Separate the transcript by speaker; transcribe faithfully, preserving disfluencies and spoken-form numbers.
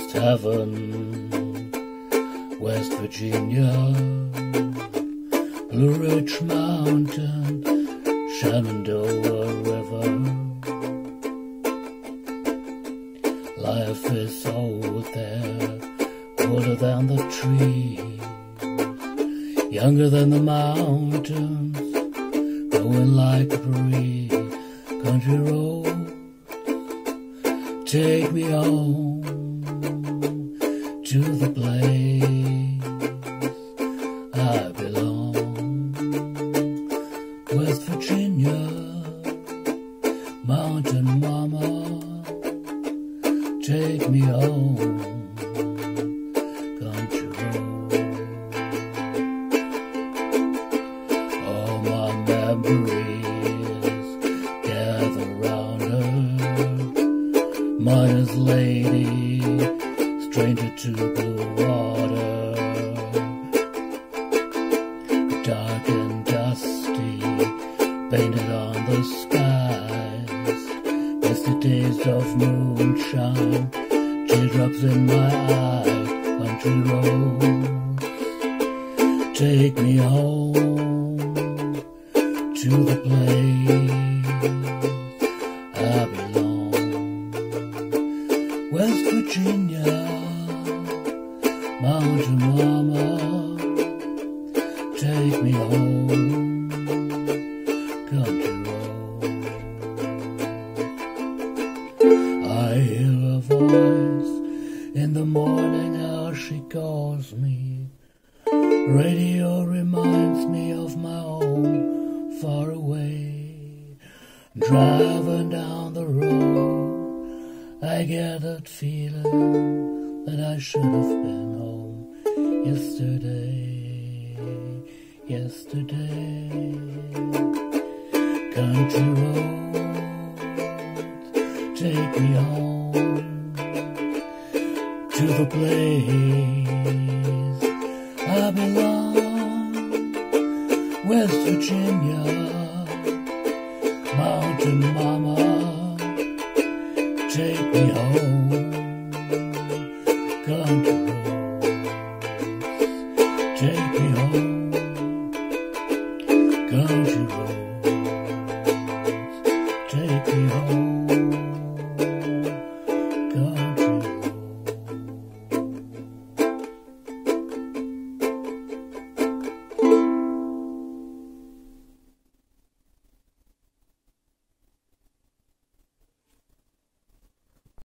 Speaker 1: East Haven, West Virginia, Blue Ridge Mountain, Shenandoah River. Life is old there, older than the trees, younger than the mountains, going like a breeze. Country road, take me home to the place I belong. West Virginia, mountain mama, take me home, country road. All my memories gather round her, miner's lady, stranger to blue water, dark and dusty, painted on the skies, misty days of moonshine, teardrops in my eyes. Country roads, take me home to the place I belong. West Virginia, mountain mama, take me home, country road. I hear a voice in the morning, how she calls me. Radio reminds me of my home far away. Driving down the road, I get that feeling that I should have been home yesterday, yesterday. Country roads, take me home to the place I belong. West Virginia, mountain mama, take me home. Country roads, take me home. Country roads, take me home. Country